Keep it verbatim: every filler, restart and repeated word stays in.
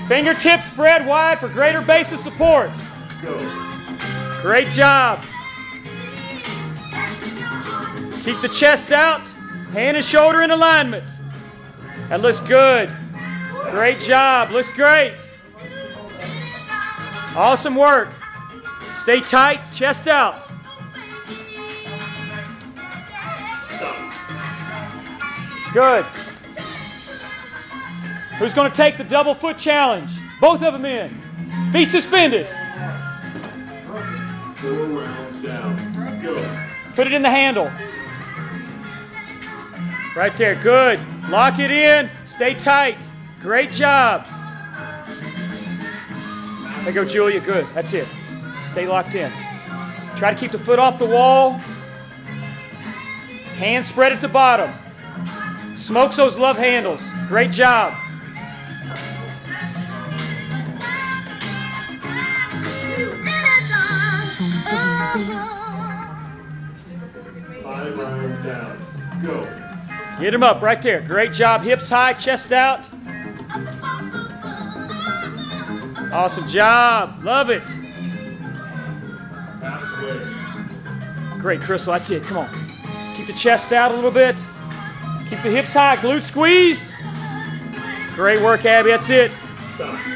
Fingertips spread wide for greater base of support. Go. Great job. Keep the chest out, hand and shoulder in alignment. That looks good. Great job, looks great. Awesome work. Stay tight, chest out. Good. Who's going to take the double foot challenge? Both of them in. Feet suspended. Four rounds down. Go. Put it in the handle. Right there, good. Lock it in, stay tight. Great job. There you go, Julia, good, that's it. Stay locked in. Try to keep the foot off the wall. Hands spread at the bottom. Smokes those love handles. Great job. Five rounds down. Go. Get him up right there. Great job. Hips high, chest out. Awesome job. Love it. Halfway. Great, Crystal. That's it. Come on. Keep the chest out a little bit. Keep the hips high. Glutes squeezed. Great work, Abby. That's it. Stop.